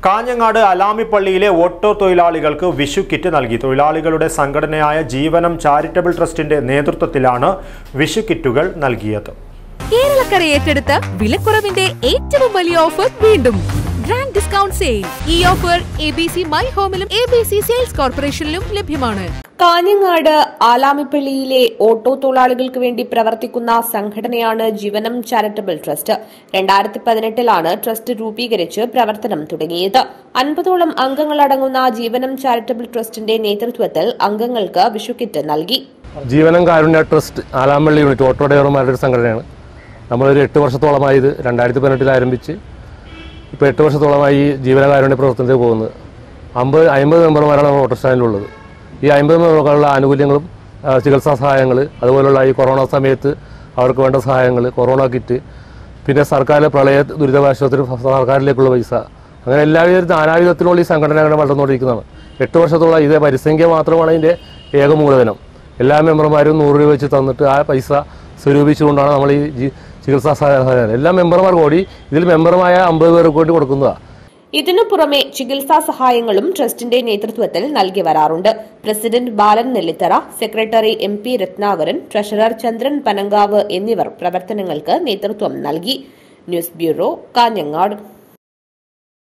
Kanhangad അലാമിപ്പള്ളിയിലെ auto തൊഴിലാളികൾക്ക് Vishu kit നൽകി. തൊഴിലാളികളുടെ സംഘടനയായ ജീവനം ചാരിറ്റബിൾ ട്രസ്റ്റിന്റെ നേതൃത്വത്തിലാണ് വിഷു കിറ്റുകൾ നൽകിയത്. കേരളക്കര ഏറ്റെടുത്ത വിലക്കുറവിന്റെ ഏറ്റവും വലിയ ഓഫർ വീണ്ടും ഗ്രാൻഡ് ഡിസ്കൗണ്ട് സെയിൽ. ഈ ഓഫർ ABC മൈ ഹോമിലും ABC സെയിൽസ് കോർപ്പറേഷനിലും ലഭ്യമാണ്. കാഞ്ഞങ്ങാട് ആലാമിപ്പള്ളിയിലെ ഓട്ടോ തൊഴിലാളികൾക്ക് വേണ്ടി പ്രവർത്തിക്കുന്ന സംഘടനയാണ് ജീവനം ചാരിറ്റബിൾ ട്രസ്റ്റ്. 2018 ട്രസ്റ്റ് രൂപീകരിച്ച് പ്രവർത്തനം തുടങ്ങിയത്. 50ഓളം അംഗങ്ങളടങ്ങുന്ന ജീവനം ചാരിറ്റബിൾ ട്രസ്റ്റിന്റെ നേതൃത്വത്തിൽ അംഗങ്ങൾക്ക് വിഷുക്കിറ്റ് നൽകി. Jeevanam Karunya trust Alampalli unit auto ഡ്രൈവർമാരുടെ ഒരു സംഘടനയാണ്. നമ്മളൊരു 8 വർഷത്തോളമായി ഇത് 2018 ആരംഭിച്ച് ഇപ്പോൾ 8 വർഷത്തോളമായി ജീവനകാരുണ്യ പ്രവർത്തനത്തിൽ പോകുന്നത്. 50 മെമ്പർമാരാണ് നമ്മൾ ഓട്ടോ സ്റ്റാൻഡിലുള്ളത്. ഈ 50 മെമ്പർമാർക്കുള്ള ആനുകൂല്യങ്ങളും ചികിത്സാ സഹായങ്ങൾ, അതുപോലുള്ള ഈ കൊറോണ സമയത്ത് അവർക്ക് വേണ്ട സഹായങ്ങൾ, കൊറോണ കിറ്റ്, പിന്നെ സർക്കാരിലെ പ്രളയ ദുരിതാശ്വാസത്തിന് സർക്കാരിലേക്കുള്ള പൈസ, അങ്ങനെ എല്ലാവിധ നാനാവിധത്തിലുള്ള ഈ സംഘടനകൾ വളർന്നുകൊണ്ടിരിക്കുന്നതാണ്. 8 വർഷത്തോളം ഇതേ പരിസംഖ്യ മാത്രമാണ് ഇതിൻ്റെ ഏക മൂലധനം. എല്ലാ മെമ്പർമാരും 100 രൂപ വെച്ച് തന്നിട്ട് ആ പൈസ സ്വരൂപിച്ചുകൊണ്ടാണ് നമ്മൾ ഈ ചികിത്സാ സഹായം എല്ലാ മെമ്പർമാർക്കും കൂടി ഇതിൽ മെമ്പർമായ 50 പേർക്ക് വേണ്ടി കൊടുക്കുന്നതാണ്. ഇതിനു പുറമെ ചികിത്സാ സഹായങ്ങളും ട്രസ്റ്റിന്റെ നേതൃത്വത്തിൽ നൽകി വരാറുണ്ട്. President Balan Nellithara, secretary MP Ratnakaran, treasurer Chandran Panankavu എന്നിവർ പ്രവർത്തനങ്ങൾക്ക് നേതൃത്വം നൽകി. News bureau, Kanhangad.